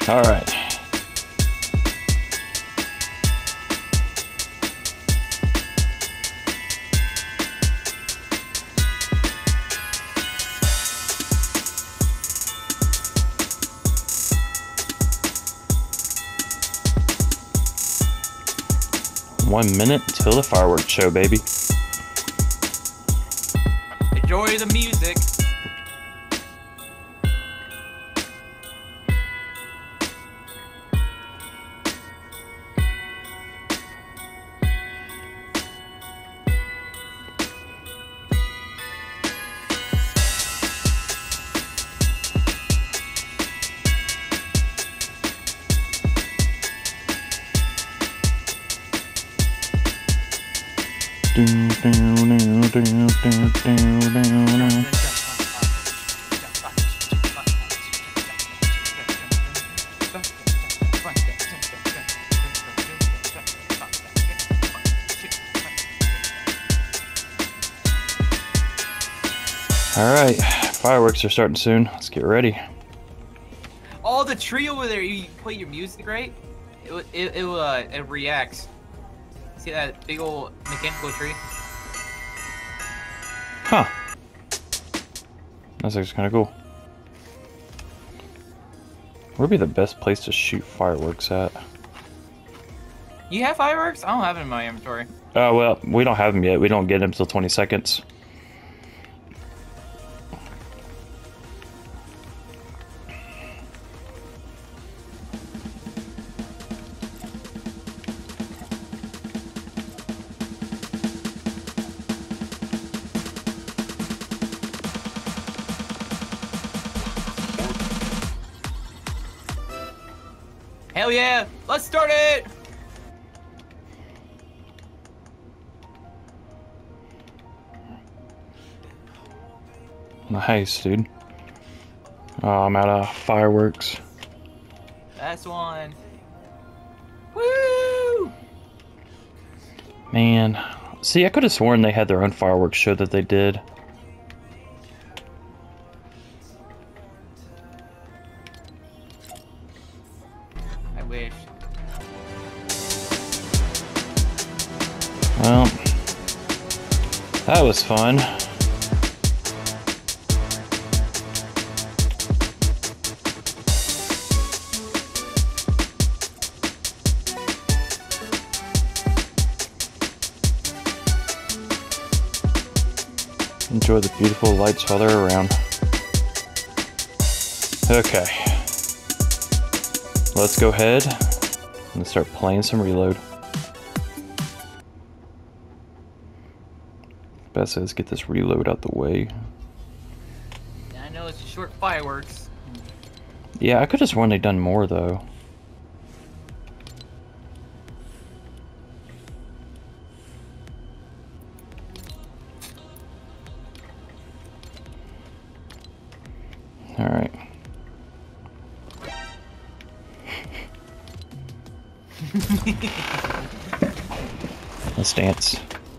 All right. One minute till the fireworks show, baby. Enjoy the music. Alright, fireworks are starting soon. Let's get ready. Oh, the tree over there, you play your music right? It reacts. See that big old mechanical tree? Huh. That's actually kind of cool. Where'd be the best place to shoot fireworks at? You have fireworks? I don't have it in my inventory. Oh, well, we don't have them yet. We don't get them until 20 seconds. Hell yeah! Let's start it! Nice, dude. Oh, I'm out of fireworks. That's one. Woo! Man. See, I could have sworn they had their own fireworks show that they did. I wish. Well, that was fun. Enjoy the beautiful lights while they're around. Okay. Let's go ahead and start playing some Reload. Best is get this Reload out the way. I know it's just short fireworks. Yeah, I could have sworn they'd done more though. Alright. Let's dance.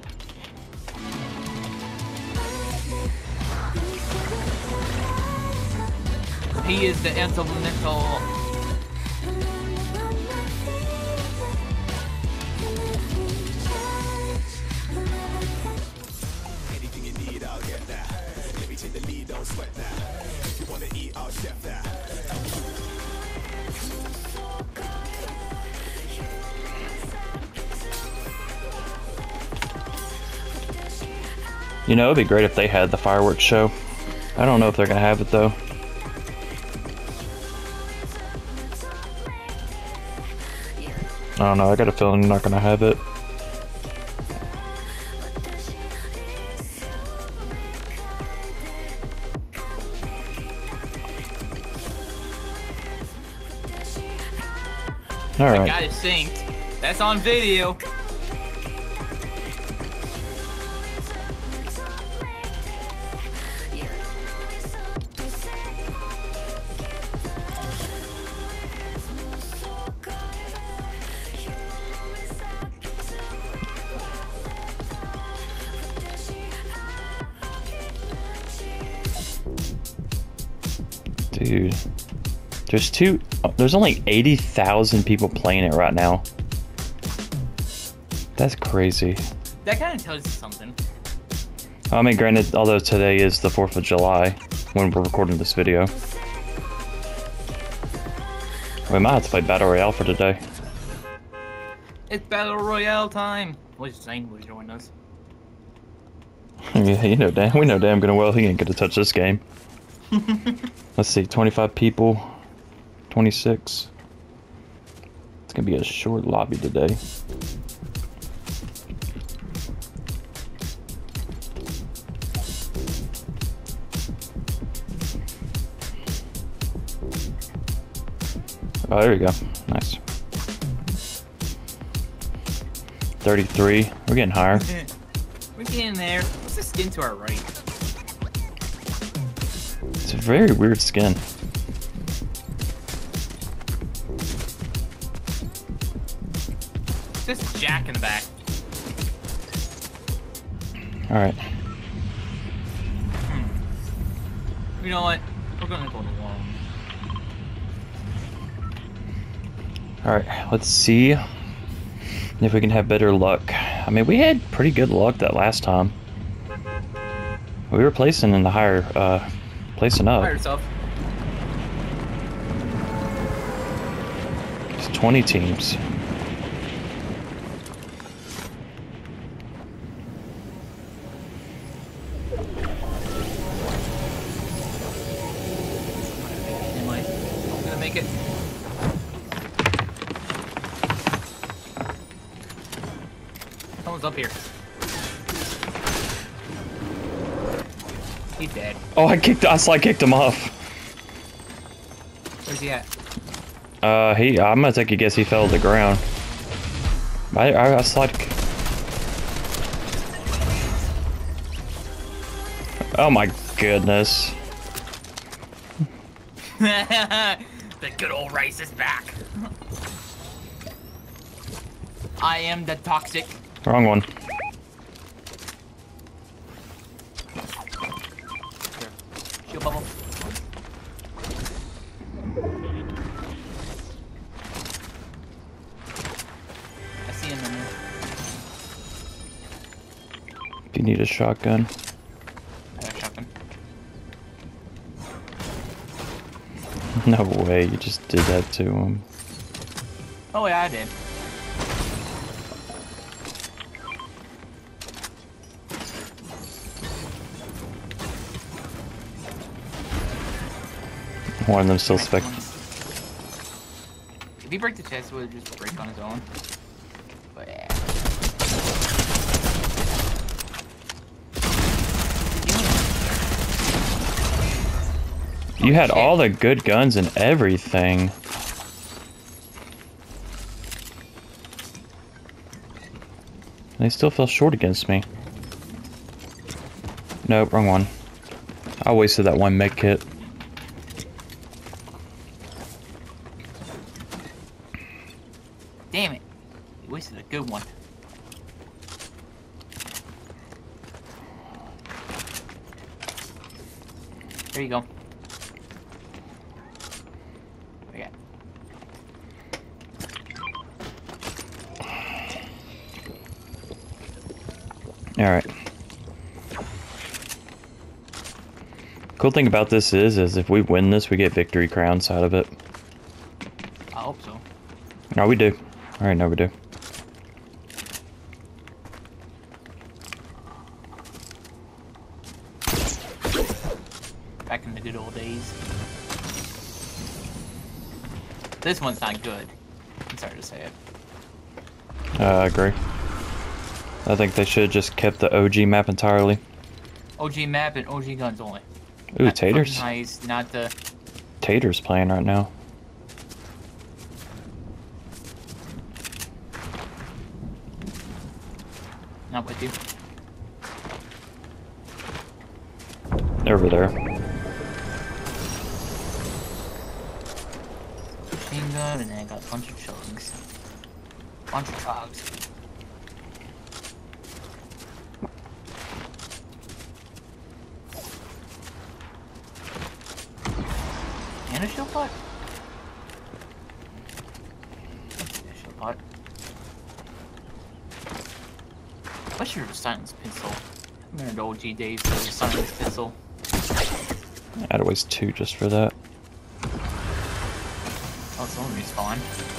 He is the instrumental. Anything you need, I'll get that. Let me take the lead, don't sweat that. If you wanna eat, I'll chef that. You know, it'd be great if they had the fireworks show. I don't know if they're gonna have it though. I don't know, I got a feeling they're not gonna have it. I Alright. got it synced. That's on video. Dude. There's only 80,000 people playing it right now. That's crazy. That kind of tells you something. I mean, granted, although today is the 4th of July when we're recording this video. We might have to play Battle Royale for today. It's Battle Royale time. What's his name? Will join us? Yeah, we know damn good and well he ain't gonna touch this game. Let's see, 25 people, 26. It's gonna be a short lobby today. Oh, there we go. Nice. 33. We're getting higher. We're getting there. What's the skin to our right? It's a very weird skin. Just Jack in the back. Alright. You know what? We're gonna go along. Alright, let's see if we can have better luck. I mean, we had pretty good luck that last time. We were placing in the higher, placing up. By yourself. It's 20 teams. Anyway, I'm gonna make it. Someone's up here. He's dead. Oh, I slide kicked him off. Where's he at? I'm gonna take a guess he fell to the ground. I slide. Oh my goodness. The good old Rice is back. I am the toxic. Wrong one. Shield bubble. I see him in there. If you need a shotgun. I got a shotgun. No way, you just did that to him. Oh yeah, I did. One of them still spec. If he break the chest, it would just break on his own. But yeah. You had all the good guns and everything. They still fell short against me. Nope, wrong one. I wasted that one med kit. Damn it. You wasted a good one. There you go. Okay. Alright. Cool thing about this is if we win this, we get victory crowns out of it. I hope so. No, we do. Alright, no, we do. Back in the good old days. This one's not good. I'm sorry to say it. I agree. I think they should have just kept the OG map entirely. OG map and OG guns only. Ooh, Not the Taters. fucking heist, not the... Taters playing right now. Not with you. They're over there. Machine gun, and then I got a bunch of chugs. Bunch of chugs. And a shield pot? spot. I should have a silenced pistol. I remember the old G days with a silenced pistol. I'd waste 2 just for that. Oh, someone respawned.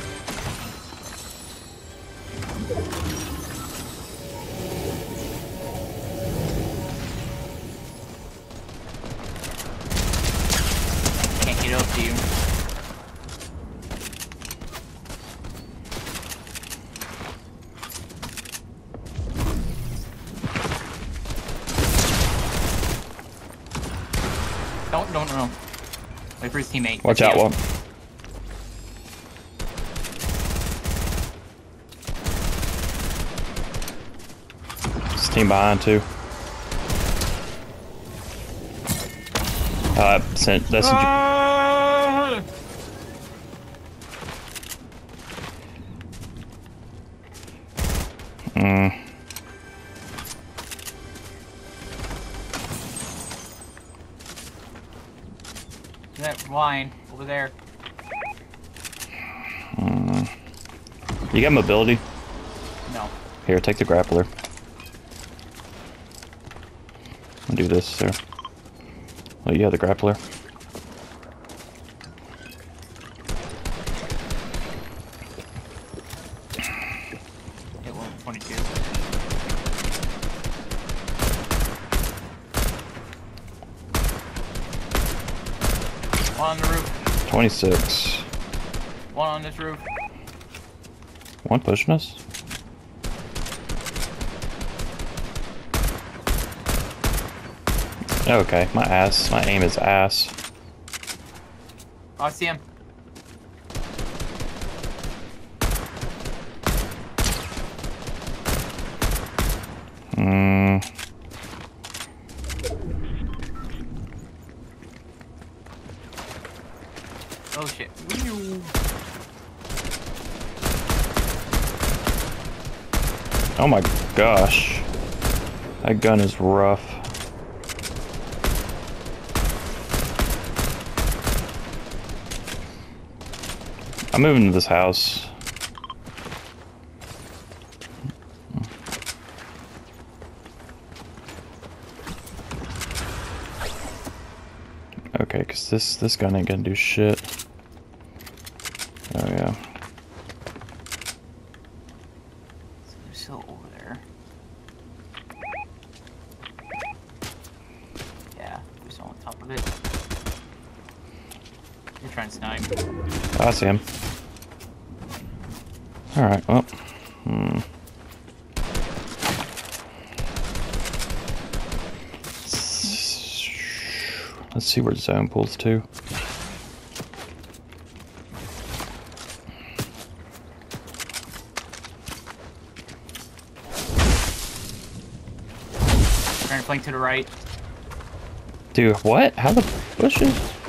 Can't get up to you. Don't. Wait for his teammate. Watch out, one. His team behind too. Sent that's That line over there. You got mobility? No. Here, take the grappler. I'll do this, sir. Oh, you have the grappler. Hit 122. One on the roof. 26. One on this roof. One pushing us? Okay, my ass. My aim is ass. Oh, I see him. Oh shit. Oh my gosh. That gun is rough. I'm moving to this house. Okay, cause this gun ain't gonna do shit. Oh yeah. There's still over there. Yeah, there's someone on top of it. You're trying to snipe. I see him. Alright, well. Let's see where zone pulls to. Trying to flank to the right. Dude, what? How the bushes?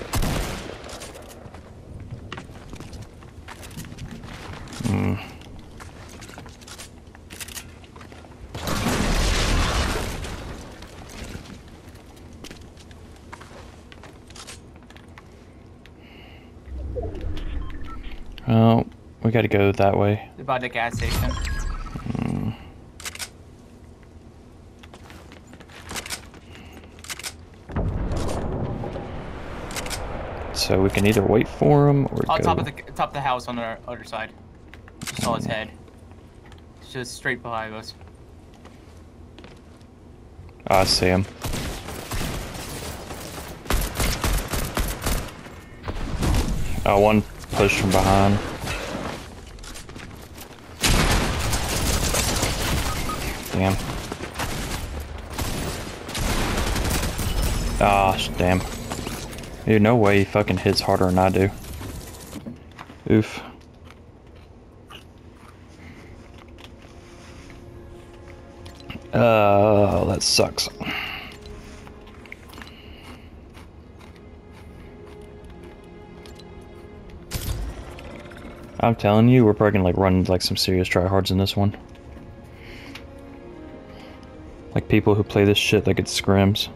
Well, we gotta go that way. By the gas station. So we can either wait for him or On go. top of the house on the other side. Just saw his head. It's just straight behind us. Oh, I see him. Oh, one push from behind. Damn. Ah, damn. Dude, no way he fucking hits harder than I do. Oof. Oh, that sucks. I'm telling you, we're probably gonna like run like some serious tryhards in this one. Like people who play this shit like it's scrims.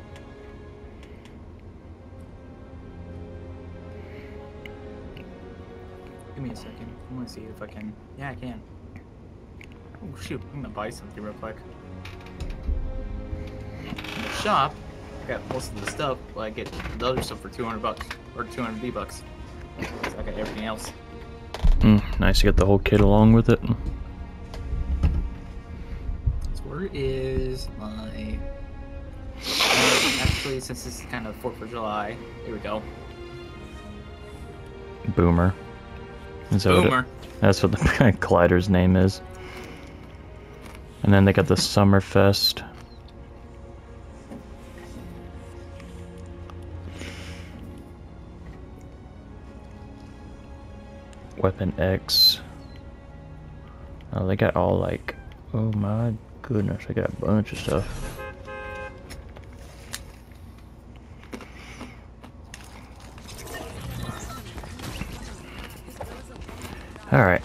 Give me a second. I want to see if I can. Yeah, I can. Oh shoot! I'm gonna buy something real quick. In the shop, I got most of the stuff, but I get the other stuff for $200 or 200 V-bucks. So I got everything else. Nice to get the whole kit along with it. So where is my? Actually, since this is kind of 4th of July, here we go. Boomer. Is that Boomer. That's what the collider's name is. And then they got the Summerfest. Weapon X. Oh, they got all like, oh my goodness, they got a bunch of stuff. All right.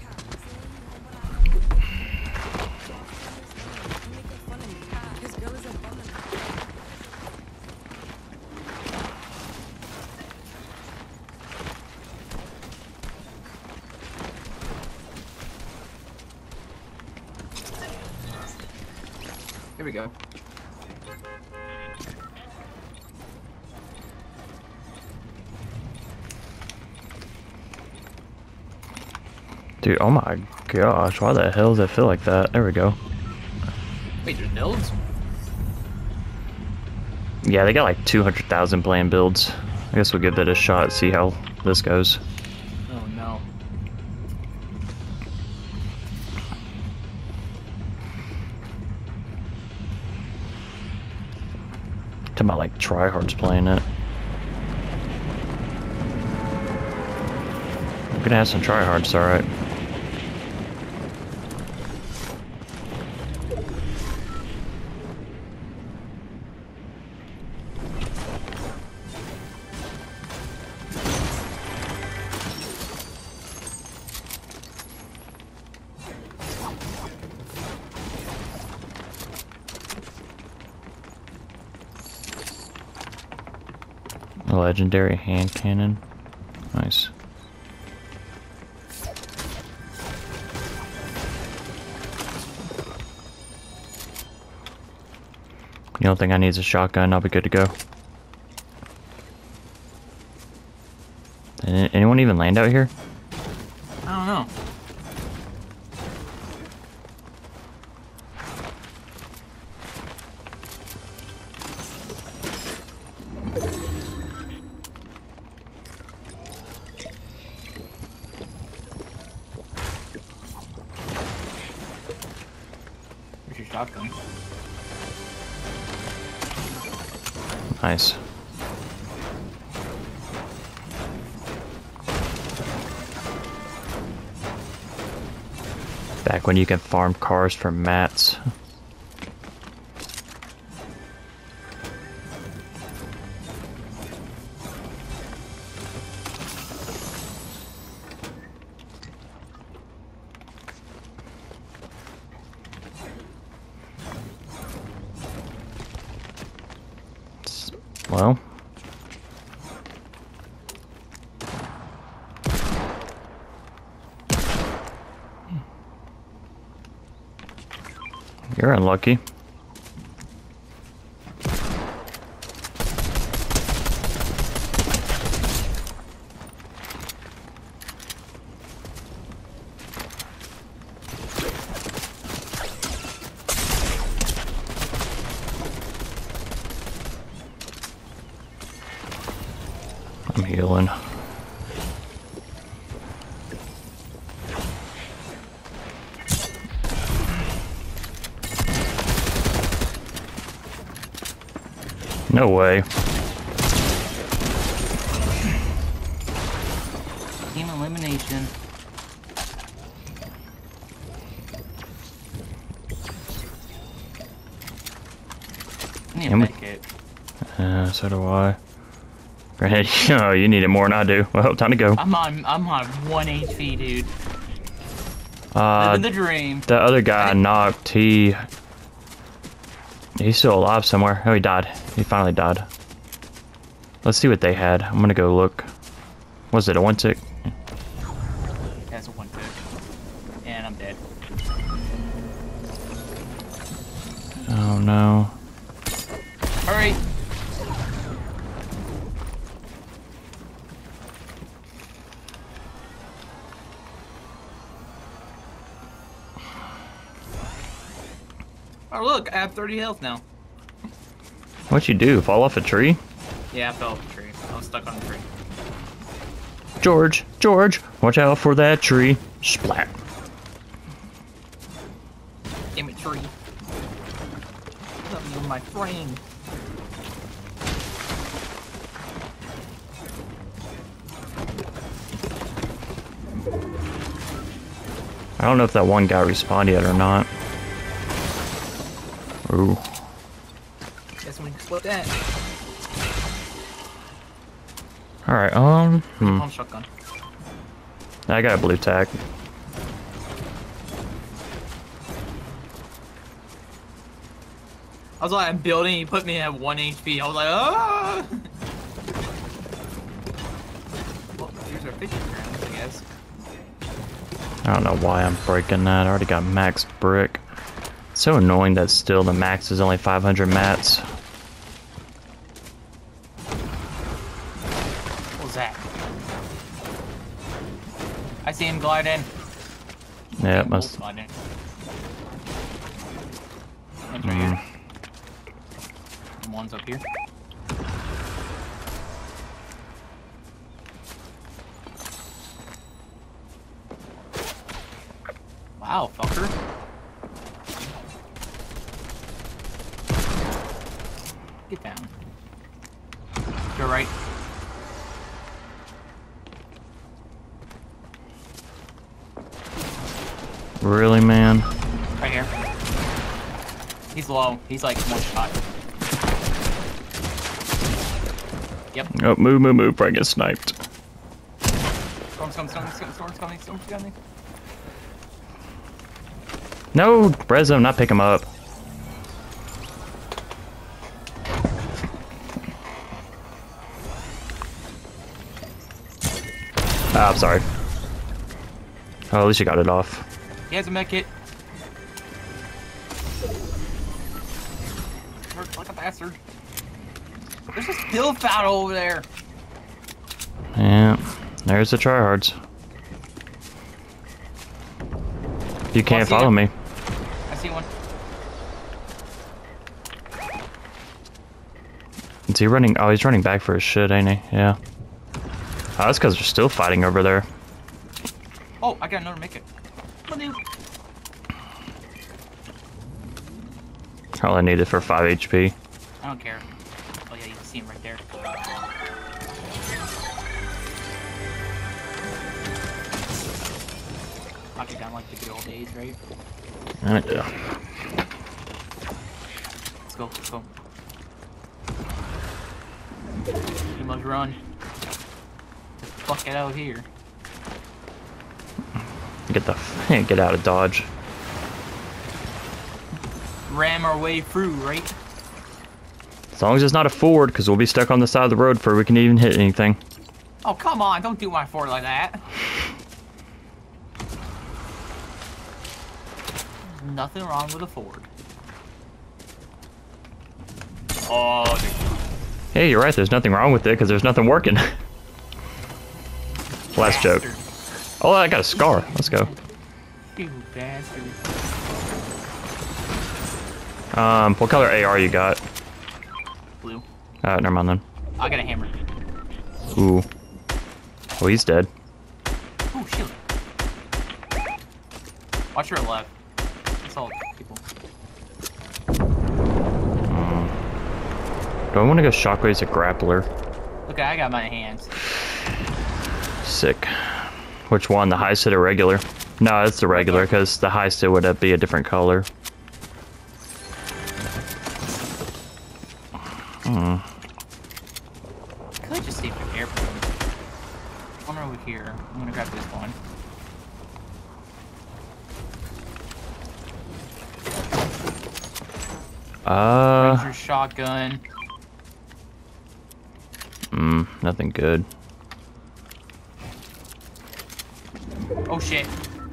Here we go. Dude, oh my gosh, why the hell does it feel like that? There we go. Wait, there's builds? Yeah, they got like 200,000 planned builds. I guess we'll give that a shot, see how this goes. Oh no. Talking about like tryhards playing it. We're gonna have some tryhards, alright. A legendary hand cannon. Nice. You don't think I need a shotgun? I'll be good to go. Did anyone even land out here? I don't know. Where's your shotgun? Nice. Back when you can farm cars for mats. Well, you're unlucky. I'm healing. No way. Team elimination. I need to make it. So do I. Granted, oh, you need it more than I do. Well, time to go. I'm on 1 HP, dude. Living the dream. The other guy knocked. He's still alive somewhere. Oh, he died. He finally died. Let's see what they had. I'm gonna go look. Was it a 1-tick? has a 1 tick. And I'm dead. Oh no. Hurry! Oh look, I have 30 health now. What'd you do? Fall off a tree? Yeah, I fell off the tree. I was stuck on the tree. George, George, watch out for that tree. Splat. Damn it, tree. Let me my friend. I don't know if that one guy respawned yet or not. Ooh. Guess we can split that. Alright, Pump shotgun. I got a blue tack. I was like, I'm building, he put me at 1 HP. I was like, ah! Well, here's our fishing grounds, I guess. I don't know why I'm breaking that. I already got max brick. It's so annoying that still the max is only 500 mats. What was that? I see him gliding. Yeah, it must. Gliding. One's right here. And one's up here. Wow, fucker. Get down. Go right. Really, man? Right here. He's low. He's like 1 shot. Yep. Oh, move, move, move, before I get sniped. Storm's coming. No, res him, not pick him up. Ah, I'm sorry. Oh, at least you got it off. He has a med kit. Works like a bastard. There's a still battle over there. Yeah, there's the tryhards. You can't follow me. I see one. Is he running? Oh, he's running back for his shit, ain't he? Yeah. Oh, that's because they're still fighting over there. Oh, I got another med kit. All I needed for 5 HP. I don't care. Oh yeah, you can see him right there. Knock it down like the good old days, right? I do. Let's go, let's go. You must run. Get the fuck out of here. Get out of Dodge. Ram our way through, right? As long as it's not a Ford, because we'll be stuck on the side of the road before we can even hit anything. Oh, come on, don't do my Ford like that. There's nothing wrong with a Ford. Oh, Hey, you're right, there's nothing wrong with it, because there's nothing working. Last joke. Oh, I got a scar. Let's go. You bastard. What color AR you got? Blue. Never mind then. I got a hammer. Ooh. Oh, he's dead. Oh, shield. Watch your left. That's all people. Do I want to go Shockwave's a grappler? Look, I got my hands. Sick. Which one? The high sit or regular? No, it's the regular, because the high sit would be a different color. Could just see if they're airplane. One over here. I'm gonna grab this one. Grab your shotgun. Nothing good. Oh shit.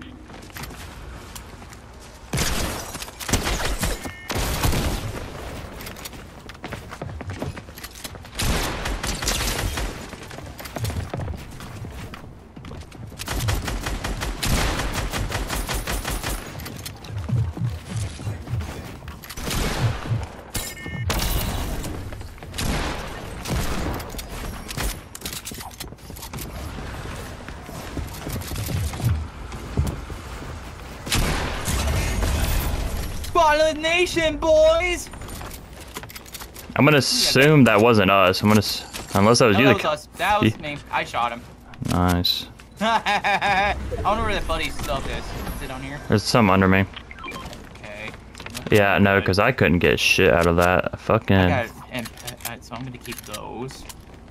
Violent Nation, boys! I'm gonna assume that wasn't us. Unless that was No, you. that was us. That was me. I shot him. Nice. I wonder where the buddy stuff is. Is it on here? There's some under me. Okay. Yeah, no, because I couldn't get shit out of that. Fucking. I got it, and so I'm gonna keep those.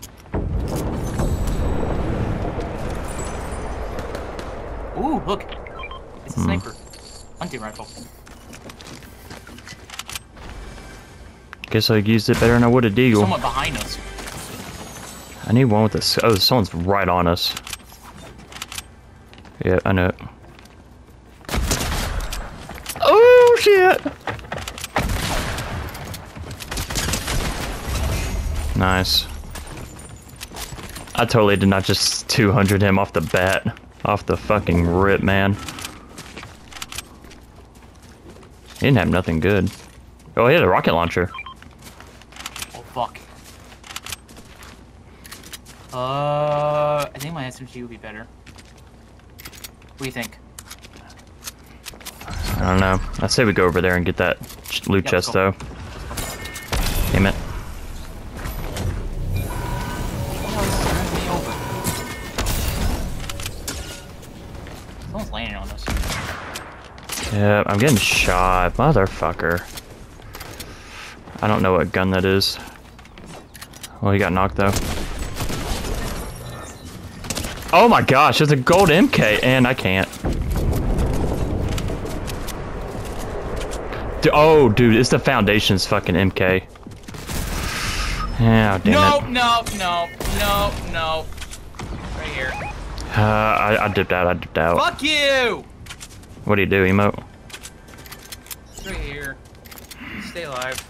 Ooh, look! It's a sniper. Hunting rifle. Guess I used it better than I would a deagle. Someone behind us. I need one with this. Oh, someone's right on us. Yeah, I know it. Oh shit! Nice. I totally did not just 200 him off the bat. Off the fucking rip, man. He didn't have nothing good. Oh, he had a rocket launcher. Oh, fuck. I think my SMG would be better. What do you think? I don't know. I say we go over there and get that loot Yeah, chest, let's though. Damn it. Someone's landing on us. Yeah, I'm getting shot. Motherfucker. I don't know what gun that is. Well, he got knocked, though. Oh my gosh, it's a gold MK, and I can't. Oh, dude, it's the Foundation's fucking MK. Yeah, damn it. No. Right here. I dipped out, Fuck you! What do you do, emote? It's right here. Stay alive.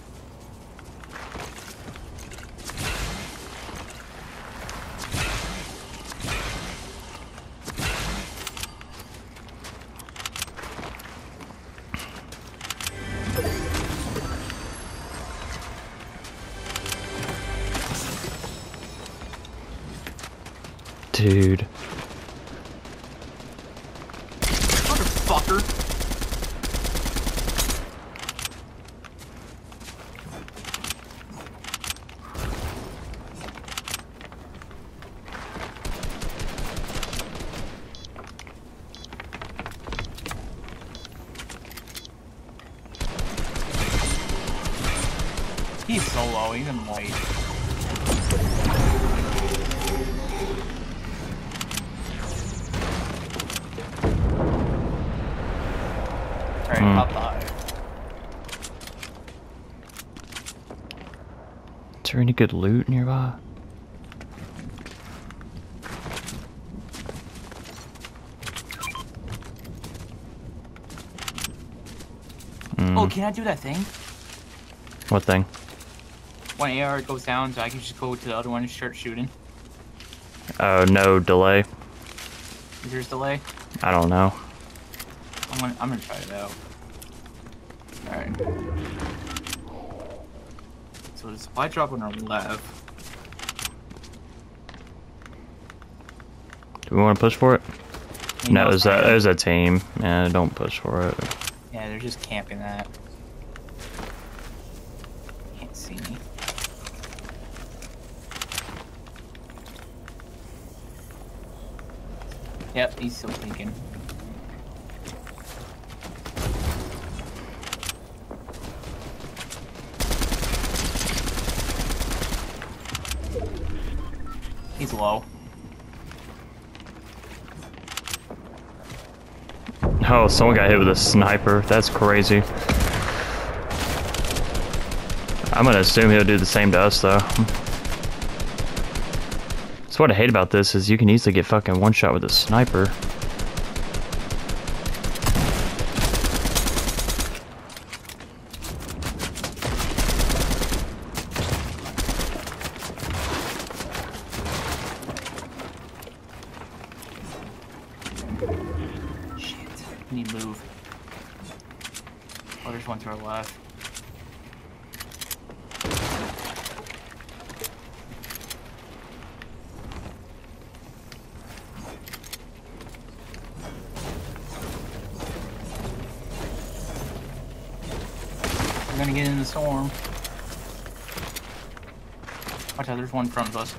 Dude. Motherfucker. He's so low, even white. Alright, top 5. Is there any good loot nearby? Oh, can I do that thing? What thing? When AR goes down, so I can just go to the other one and start shooting. Oh, no delay. Is yours delay? I don't know. I'm gonna try it out. Alright. So the supply drop on our left. Do we want to push for it? You No, know, it was a team. Yeah, don't push for it. Yeah, they're just camping that. Can't see me. Yep, he's still thinking. He's low. Oh, someone got hit with a sniper. That's crazy. I'm gonna assume he'll do the same to us, though. So what I hate about this is you can easily get fucking one shot with a sniper. Shit. We need to move. Oh, there's one to our left. We're gonna get in the storm. Watch out, there's one in front of us.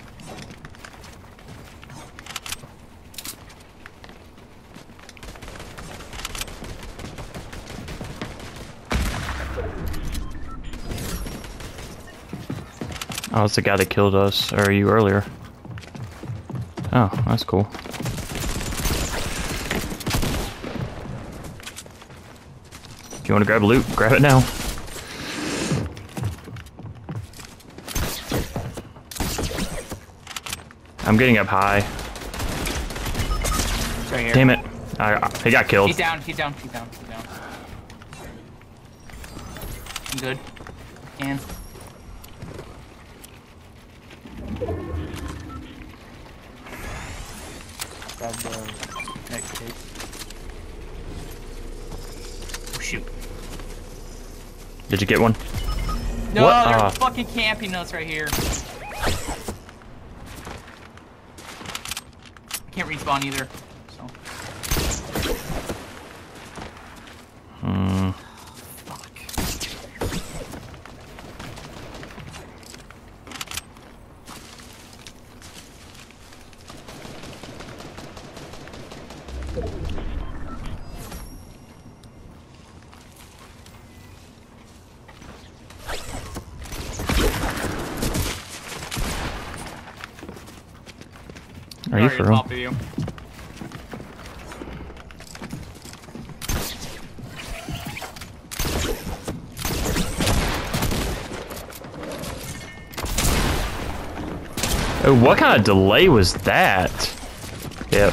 Oh, it's the guy that killed us, or you earlier. Oh, that's cool. If you want to grab loot, grab it now. I'm getting up high. Right here. Damn it. He got killed. He's down, he's down, he's down, he's down. I'm good. Can. Grab the next case. Oh, shoot. Did you get one? No, What? they're Ah. fucking camping us right here. I can't respawn either, so. Fuck. Are you Sorry, for real? top of you. Oh, what kind of delay was that? Yep.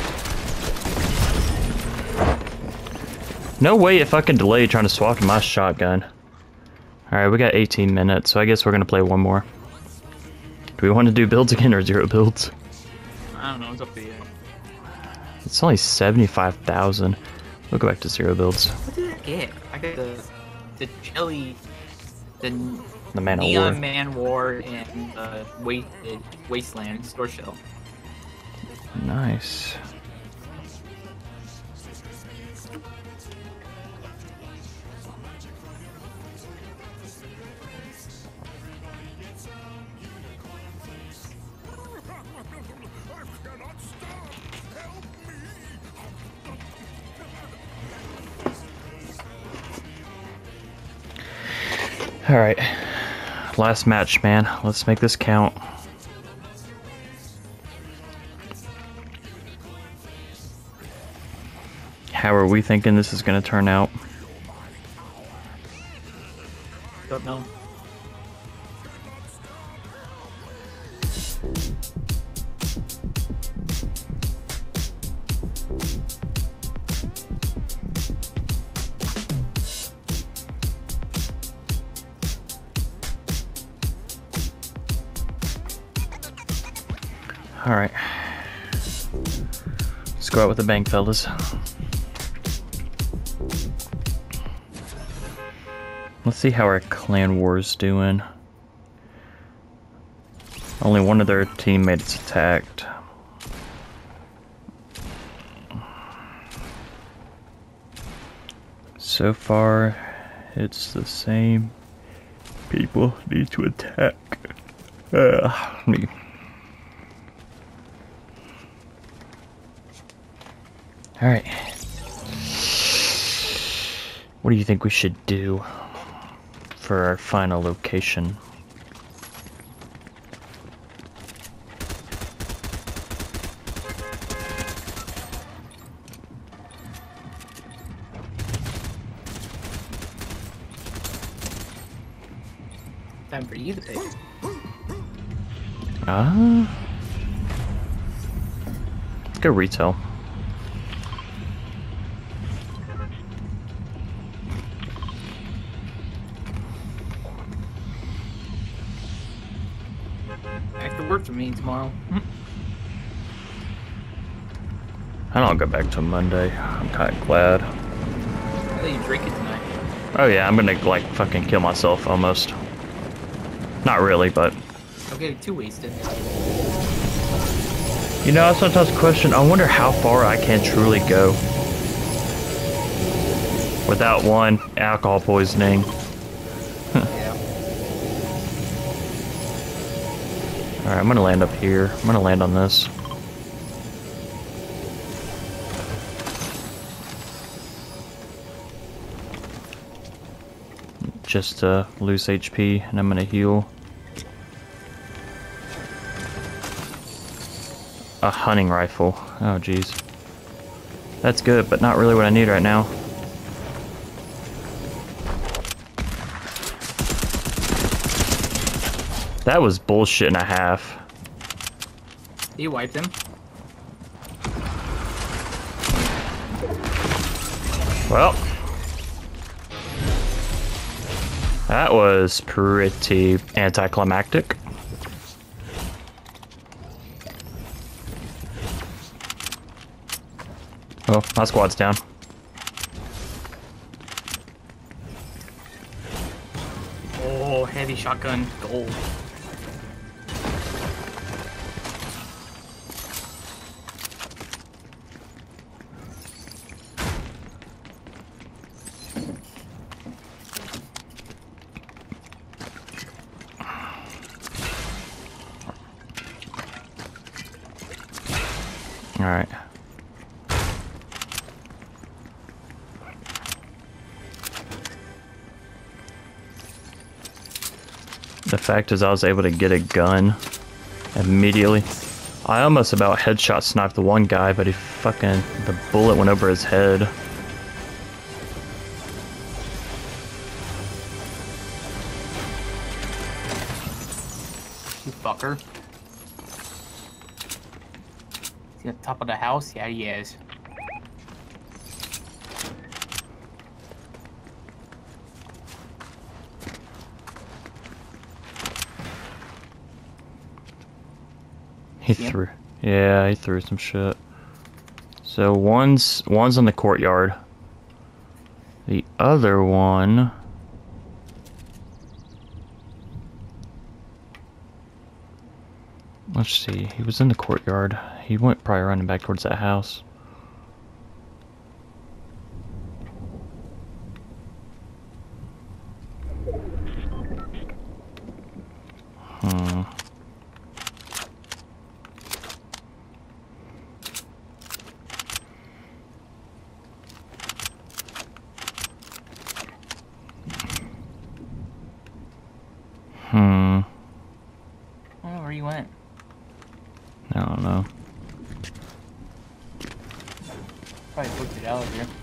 No way it fucking delayed trying to swap to my shotgun. Alright, we got 18 minutes, so I guess we're gonna play one more. Do we want to do builds again or 0 builds? I don't know, it's up to you. It's only 75,000. We'll go back to 0 builds. What did I get? I got the jelly, the Man of Neon War. Man War, and Wasteland store shell. Nice. Alright. Last match, man. Let's make this count. How are we thinking this is going to turn out? Don't know. Alright. Let's go out with a bang, fellas. Let's see how our clan war's doing. Only one of their teammates attacked. So far, it's the same people need to attack. Me. Alright. What do you think we should do for our final location? Time for you to pick. Let's go retail. Back to work for me tomorrow. I don't go back till Monday. I'm kind of glad. I thought you drink it tonight. Oh yeah, I'm gonna like fucking kill myself almost. Not really, but Don't get too wasted. you know, I sometimes question. I wonder how far I can truly go without one alcohol poisoning. Yeah. All right, I'm gonna land up here. I'm gonna land on this. Just to lose HP, and I'm gonna heal. A hunting rifle. Oh, jeez. That's good, but not really what I need right now. That was bullshit and a half. You wiped him. Well, that was pretty anticlimactic. Oh, my squad's down. Oh, heavy shotgun gold. All right. The fact is I was able to get a gun immediately. I almost about headshot sniped the one guy, but the bullet went over his head. You fucker. Is he on top of the house? Yeah, he is. He See him? threw. Yeah, he threw some shit. So one's in the courtyard. The other one. Let's see. He was in the courtyard. He went probably running back towards that house. Hmm. Hmm. I don't know where you went. I don't know. Probably booked it out of here.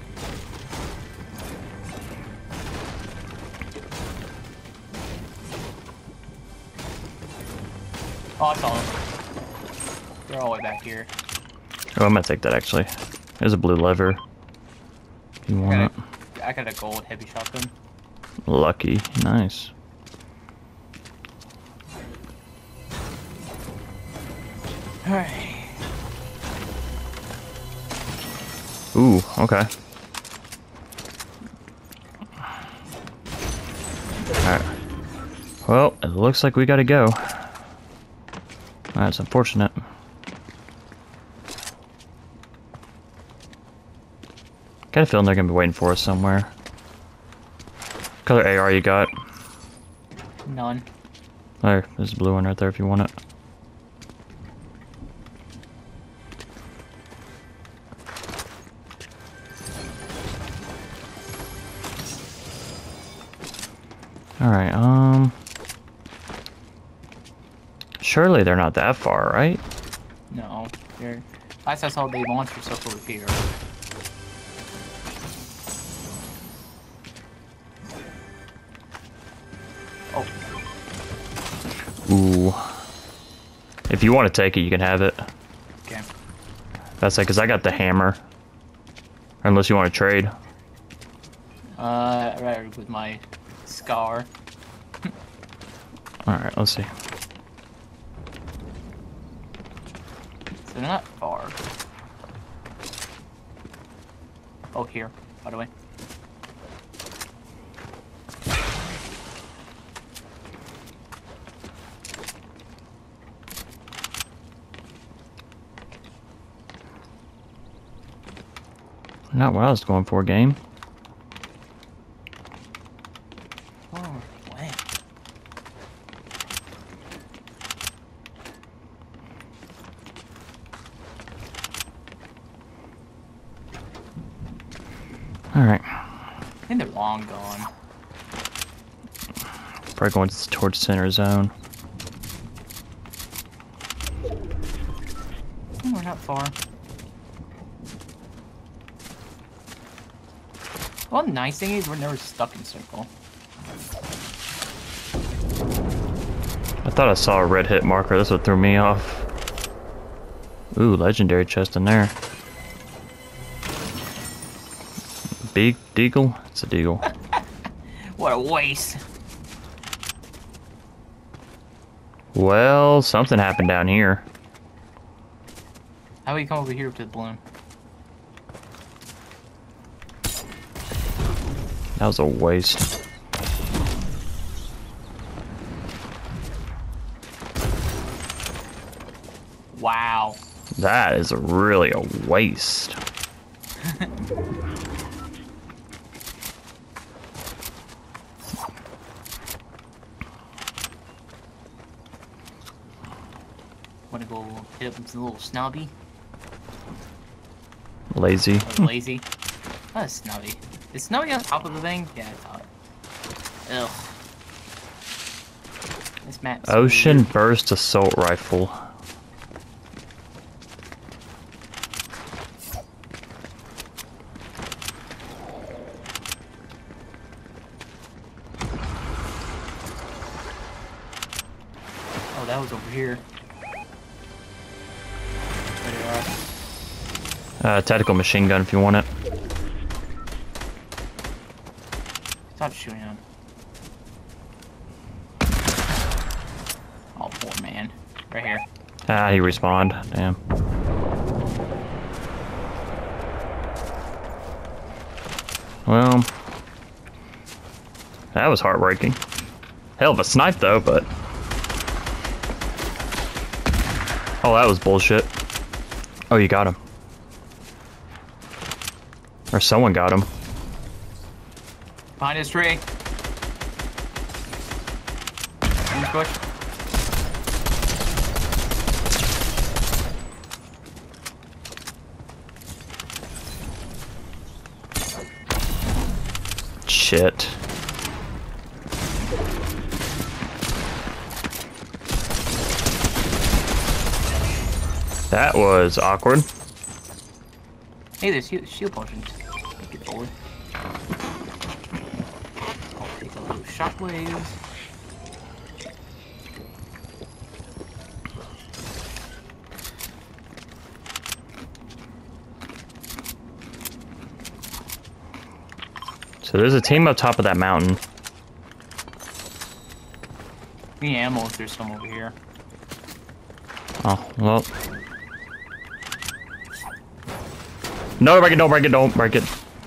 Oh, I saw them. They're all the way back here. Oh, I'm gonna take that actually. There's a blue lever. If you want it. I got a gold heavy shotgun. Lucky. Nice. Alright. Ooh, okay. Alright. Well, it looks like we gotta go. That's unfortunate. Got a feeling they're gonna be waiting for us somewhere. What color AR you got? None. There, there's a blue one right there if you want it. Alright, surely they're not that far, right? No. They're... Last I saw, they launched yourself over here. Oh. Ooh. If you want to take it, you can have it. Okay. That's like, cause I got the hammer. Unless you want to trade. Right with my scar. Alright, let's see. So they're not far. Oh, here, by the way. Not what I was going for, game. Oh, way. Alright. I think they're long gone. Probably going towards center zone. We're not far. Well, the nice thing is we're never stuck in circle. I thought I saw a red hit marker. That's what threw me off. Ooh, legendary chest in there. Big deagle? It's a deagle. What a waste. Well, something happened down here. How do we come over here to the balloon? That was a waste. Wow. That is really a waste. Wanna go hit up with a little snobby? Lazy. Or lazy? Not a snubby. Is snubby on top of the thing? Yeah, I thought. Ugh. This map's so Ocean weird. Burst Assault Rifle. Oh, that was over here. There they are. Tactical machine gun if you want it. Stop shooting him. Oh, poor man. Right here. Ah, he respawned. Damn. Well, that was heartbreaking. Hell of a snipe though, but... Oh, that was bullshit. Oh, you got him. Or someone got him. Behind this tree. In the bush. Shit. That was awkward. Hey, there's shield potions. Get forward. I'll take a little shockwaves. So there's a team up top of that mountain. We need ammo if there's some over here. Oh, well. No, break it, don't break it, don't break it.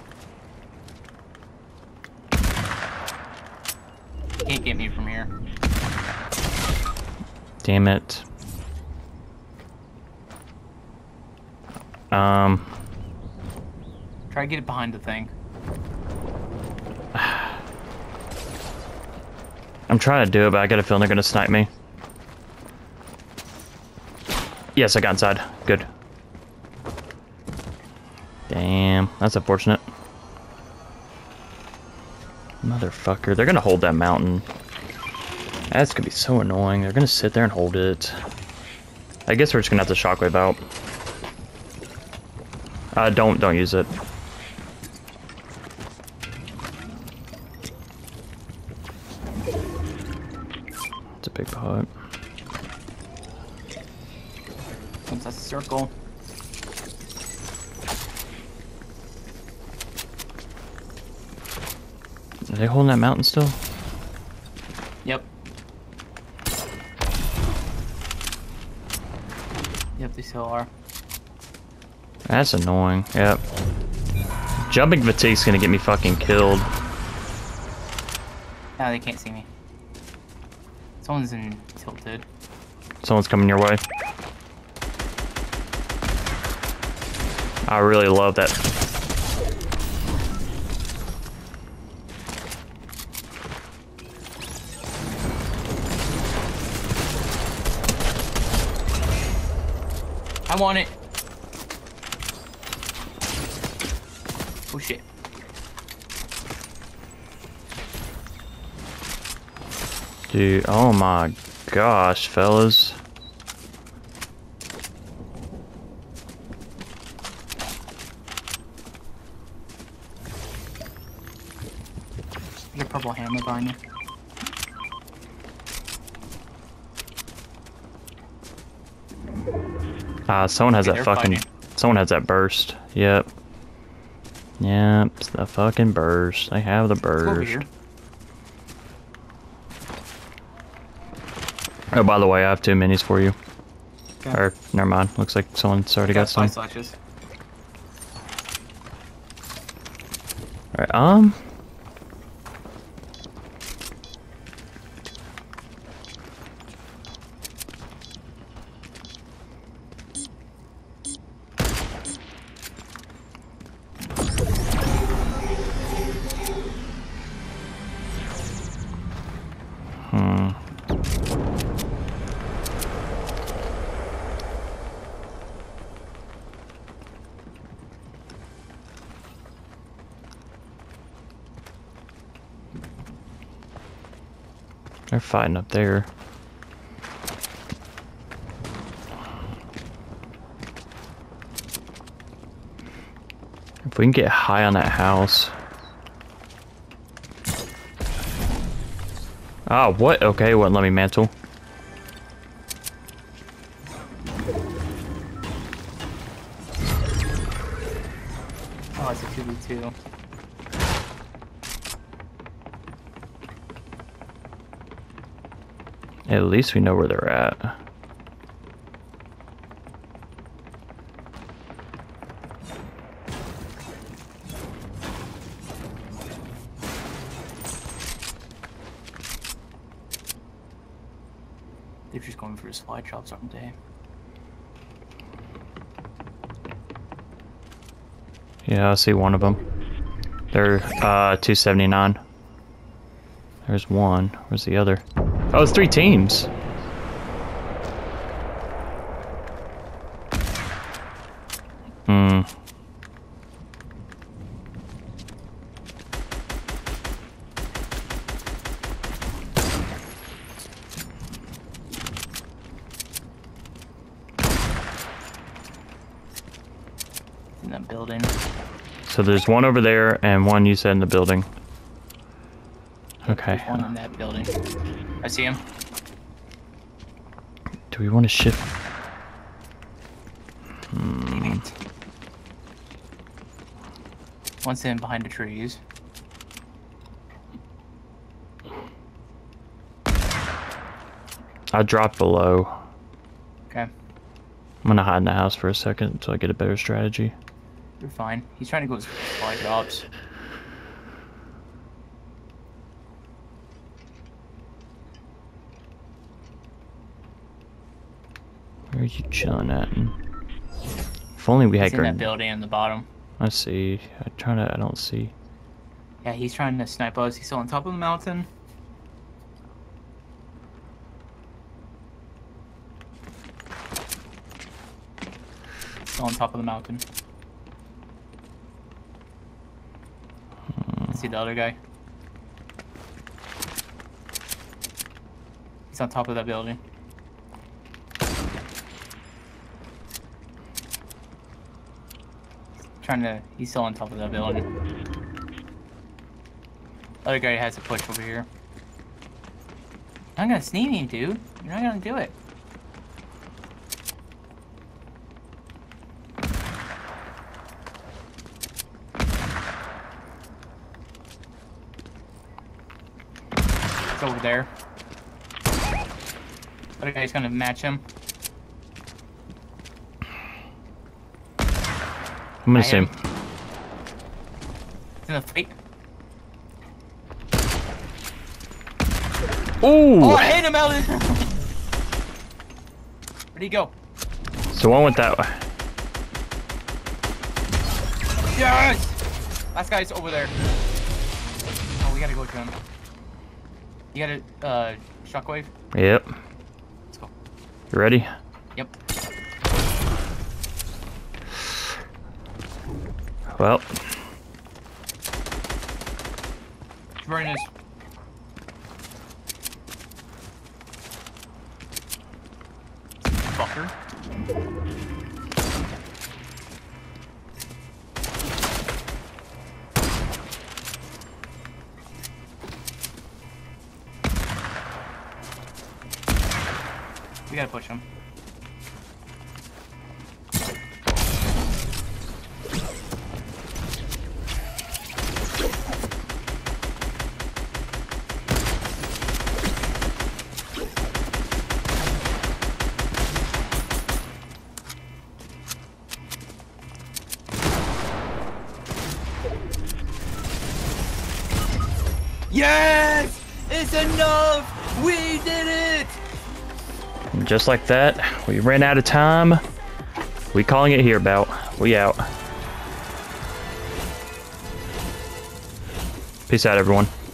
Can't get me from here. Damn it. Try to get it behind the thing. I'm trying to do it, but I got a feeling they're gonna snipe me. Yes, I got inside. Good. Damn, that's unfortunate. Motherfucker, they're gonna hold that mountain. That's gonna be so annoying. They're gonna sit there and hold it. I guess we're just gonna have to shockwave out. Don't use it. It's a big pot. Once that's a circle. Are they holding that mountain still? Yep. Yep, they still are. That's annoying. Yep. Jumping fatigue's gonna get me fucking killed. No, they can't see me. Someone's in tilted. Someone's coming your way. I really love that. I want it. Oh shit. Dude, oh my gosh, fellas. There's a purple hammer behind you. Someone has Okay, that they're fucking. fighting. Someone has that burst. Yep. Yep, it's the fucking burst. They have the Let's go over burst. here. Oh, by the way, I have 2 minis for you. Okay. Or, never mind. Looks like someone's already got some. 5 slashes. Alright, They're fighting up there. If we can get high on that house. Ah, what? Okay, wouldn't let me mantle. Oh, it's a 2v2. At least we know where they're at. They're just going for supply drops, aren't they? Yeah, I see one of them. They're 279. There's one. Where's the other? Oh, it's 3 teams. Hmm. In that building. So there's one over there and one you said in the building. Okay. There's one in that building. I see him. Do we want to shift? Dang it. One's in behind the trees. I dropped below. Okay. I'm gonna hide in the house for a second until I get a better strategy. You're fine. He's trying to go with supply drops. Where are you chilling at? If only we had He's in that grenades. building in the bottom. I see. I don't see. Yeah, he's trying to snipe us. He's still on top of the mountain. Still on top of the mountain. See the other guy? He's on top of that building. He's still on top of that building. Other guy has to push over here. I'm gonna sneak you, dude. You're not gonna do it. It's over there. Other guy's gonna match him. I'm gonna I see him. hit He's in a fight. Ooh! Oh, I hit him, Elton! Where'd he go? So one went that way. Yes! Last guy's over there. Oh, we gotta go to him. You got a shockwave? Yep. Let's go. You ready? Yep. Well. Burn this. Fucker. We gotta push him. Yes! It's enough! We did it! And just like that, we ran out of time. We calling it here, Bout. We out. Peace out, everyone.